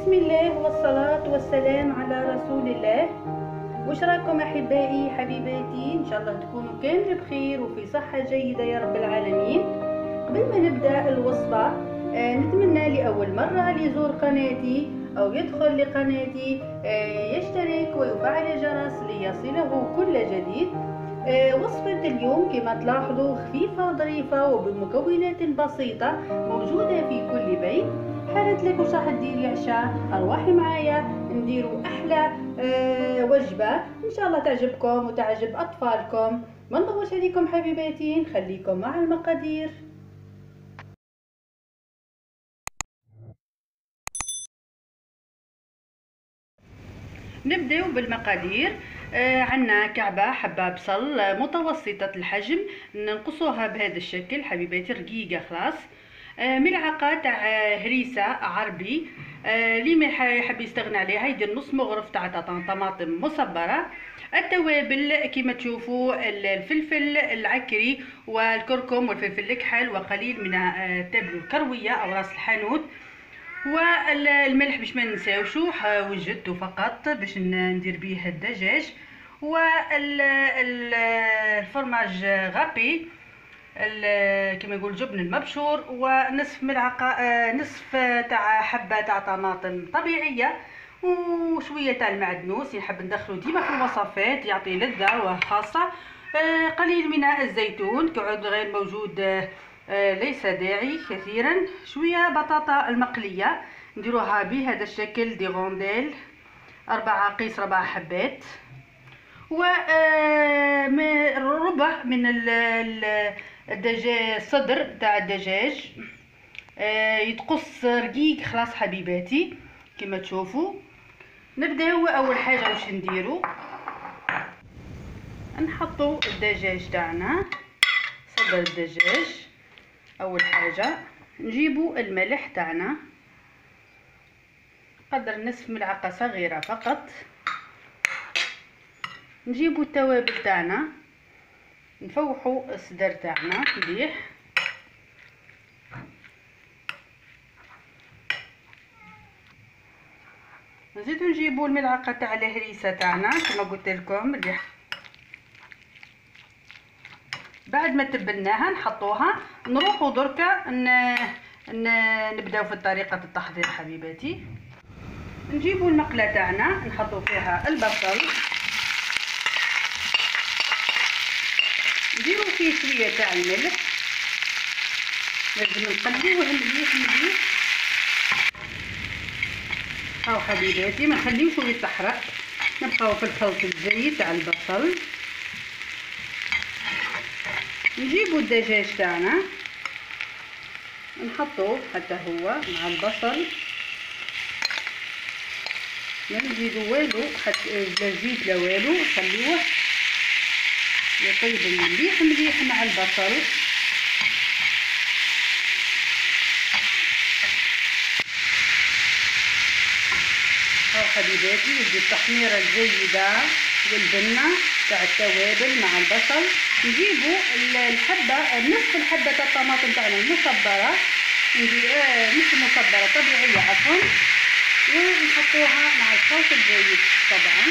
بسم الله والصلاة والسلام على رسول الله. وش راكم احبائي حبيباتي؟ ان شاء الله تكونوا كامل بخير وفي صحة جيدة يا رب العالمين. قبل ما نبدأ الوصفة نتمنى لأول مرة ليزور قناتي أو يدخل لقناتي يشترك ويفعل الجرس ليصله كل جديد. وصفة اليوم كما تلاحظوا خفيفة ظريفة وبمكونات بسيطة موجودة في كل بيت. حالت لك وش راح ديري عشاء، ارواحي معايا نديروا احلى وجبة ان شاء الله تعجبكم وتعجب اطفالكم. ما نطولش عليكم حبيباتي، نخليكم مع المقادير. نبداو بالمقادير. عندنا كعبة حبة بصل متوسطة الحجم، ننقصوها بهذا الشكل حبيباتي رقيقة خلاص. ملعقة تاع هريسة عربي، اللي ما يحب يستغنى عليها يدير نص مغرف تاع طماطم مصبرة. التوابل كما تشوفوا الفلفل العكري والكركم والفلفل الكحل وقليل من التبل الكروية او راس الحانوت، والملح باش ما ننساوشو وجدته فقط باش ندير به الدجاج، والفرماج غابي كما يقول الجبن المبشور، ونصف ملعقه نصف تاع حبه تاع طماطم طبيعيه، وشويه تاع المعدنوس نحب ندخلو ديما في الوصفات يعطي لذه خاصه. قليل من الزيتون كعود غير موجود ليس داعي كثيرا. شويه بطاطا المقليه نديروها بهذا الشكل دي غونديل 4 قيس 4 حبات، و ربع من الدجاج صدر تاع الدجاج يتقص رقيق خلاص حبيباتي كما تشوفوا. نبداو اول حاجه واش نديرو، نحطو الدجاج تاعنا صدر الدجاج. اول حاجه نجيبو الملح تاعنا قدر نصف ملعقه صغيره فقط. نجيبو التوابل تاعنا نفوحو الصدر تاعنا مليح، نزيدو نجيبو الملعقه تاع الهريسه تاعنا كما قلت لكم اللي بعد ما تبلناها نحطوها. نروحو دركا نبداو في طريقه التحضير حبيباتي. نجيبو المقله تاعنا نحطو فيها البصل، نديرو فيه شويه تاع الملح، لازم نقلبوه مليح مليح. هاو حبيباتي ما نخليوش يتحرق، نبقاو في الخلط الجيد تاع البصل. نجيبو الدجاج تاعنا نحطوه حتى هو مع البصل، ما نزيدو والو حتى لا زيت لا والو، خليوه يطيب مليح مليح مع البصل. هاو حبيباتي ودي التحميره الجيده والبنه تاع التوابل مع البصل. نجيبو الحبه نصف الحبه تاع الطماطم تاعنا المصبره، مش مصبره طبيعيه عفوا، ونحطوها مع الخلط الجيد طبعا.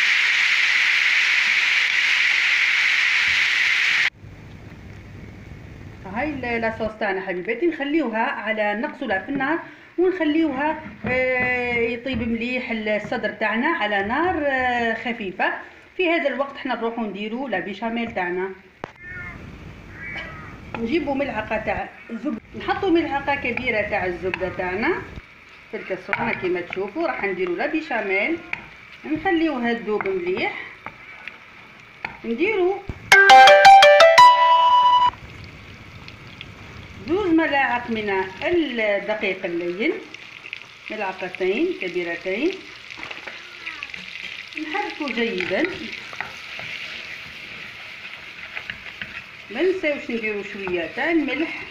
هاي لاصوص تاعنا حبيباتي نخليوها على نقصولها في النار ونخليوها يطيب مليح الصدر تاعنا على نار خفيفه. في هذا الوقت حنا نروحو نديرو لا بيشاميل تاعنا. نجيبو ملعقه تاع زبده، نحطو ملعقه كبيره تاع الزبده تاعنا في الكسرونه كما تشوفوا. راح نديرو لا بيشاميل نخليوها تذوب مليح. نديرو 2 ملاعق من الدقيق اللين، ملعقتين كبيرتين، نحركو جيدا. ما نساوش نديرو شويه تاع الملح،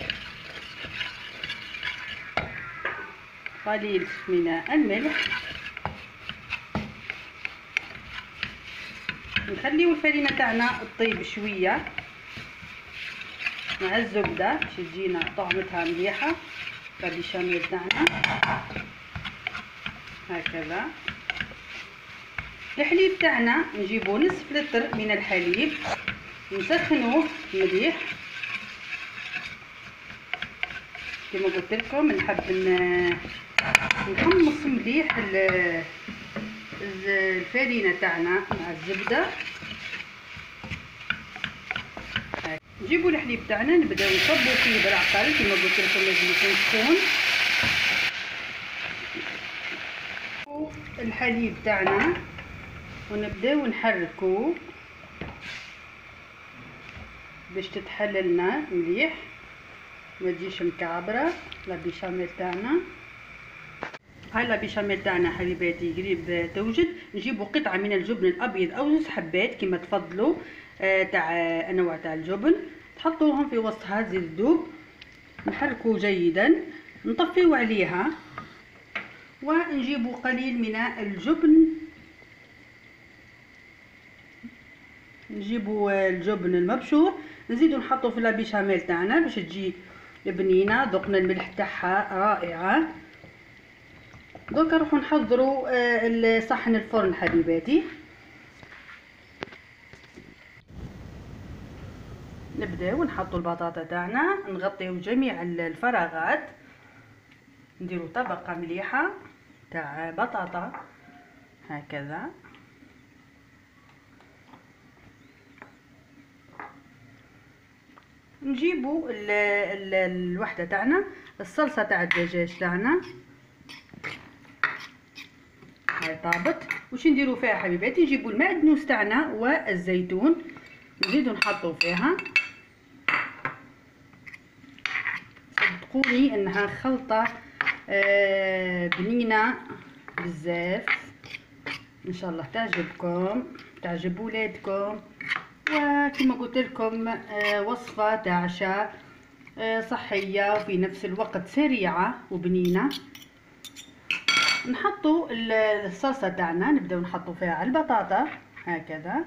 قليل من الملح. نخليو الفرينه تاعنا تطيب شويه مع الزبده باش تجينا طعمتها مليحه. البيشاميل تاعنا هكذا. الحليب تاعنا نجيبو نصف لتر من الحليب، نسخنوه مليح كما قلت لكم. نحب نحمص مليح الفرينه تاعنا مع الزبده. نجيبو الحليب تاعنا نبداو نصبو فيه بالعقل كما قلت لكم، لازم يكون سخون. الحليب تاعنا ونبداو نحركو باش تتحللنا مليح ما تجيش مكعبره. لا بيشاميل تاعنا، هاي لا بيشاميل تاعنا حبيباتي قريب توجد. نجيبو قطعه من الجبن الابيض او 2 حبات كما تفضلوا، تاع انواع تاع الجبن، تحطوهم في وسطها زيت الذوب، نحركو جيدا، نطفيو عليها ونجيبو قليل من الجبن. نجيبو الجبن المبشور نزيدو نحطو في لا بيشاميل تاعنا باش تجي بنينه. ذقنا الملح تاعها رائعه. دوكا نروحو نحضروا صحن الفرن حبيباتي. نبداو نحطوا البطاطا تاعنا، نغطيو جميع الفراغات، نديرو طبقه مليحه تاع بطاطا هكذا. نجيبو الوحده تاعنا الصلصه تاع الدجاج تاعنا، هاي طابت. واش نديرو فيها حبيباتي؟ نجيبو المعدنوس تاعنا والزيتون نزيدو نحطو فيها. صدقوني انها خلطه بنينه بزاف، ان شاء الله تعجبكم، تعجب ولادكم. وكما قلت لكم وصفه تاع عشاء صحيه وفي نفس الوقت سريعه وبنينه. نحطو الصلصه تاعنا، نبداو نحطو فيها على البطاطا هكذا.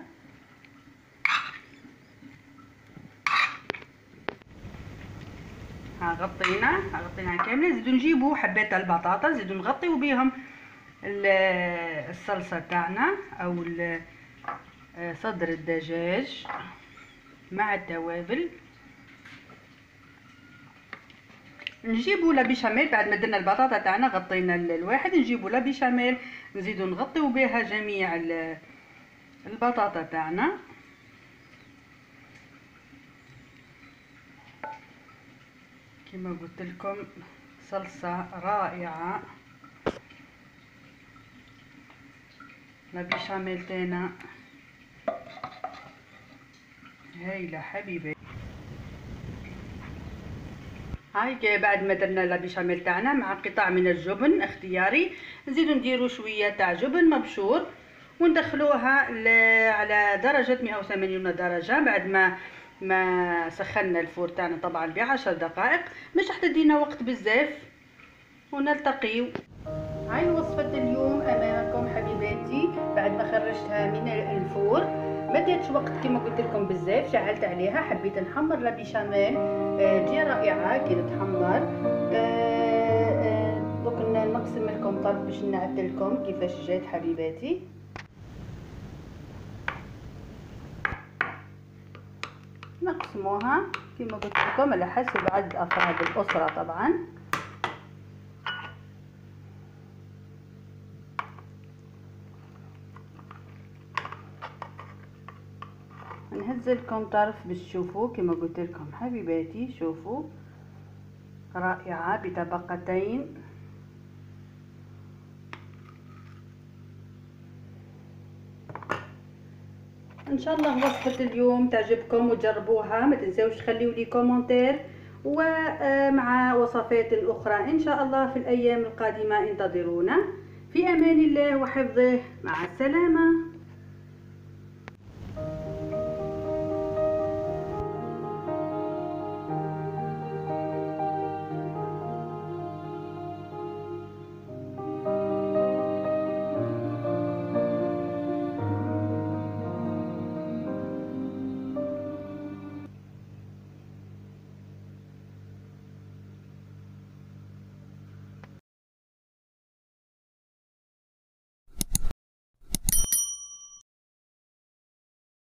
غطيناها كامله. نزيدو نجيبو حبات البطاطا نزيدو نغطيو بهم الصلصه تاعنا او صدر الدجاج مع التوابل. نجيبو لا بيشاميل بعد ما درنا البطاطا تاعنا غطينا الواحد، نجيبو لا بيشاميل نزيدو نغطيو بها جميع البطاطا تاعنا. كما قلت لكم صلصه رائعه. لا بيشاميل تاعنا هايله حبيبي. هاي بعد ما درنا لا بيشاميل تاعنا مع قطع من الجبن اختياري، نزيدو نديرو شويه تاع جبن مبشور وندخلوها على درجه 180 درجه. بعد ما سخنا الفور تاعنا طبعا ب10 دقائق، مش راح تدينا وقت بزاف. ونلتقيو. هاي وصفه اليوم امامكم حبيباتي بعد ما خرجتها من الفور. ما ديتش وقت كما قلت لكم بزاف، شعلت عليها، حبيت نحمر لا بيشاميل تجي رائعه كي تتحمر. دوك نقسم لكم طرف باش نعدلكم كيفاش جات حبيباتي. نقسموها كما قلت لكم على حسب عدد افراد الاسره طبعا. نهز لكم طرف باش تشوفوا كما قلت لكم حبيباتي. شوفوا رائعه بطبقتين. ان شاء الله وصفه اليوم تعجبكم وتجربوها. ما تنساوش تخليوا لي كومنتير ومع وصفات اخرى ان شاء الله في الايام القادمه. انتظرونا. في امان الله وحفظه. مع السلامه.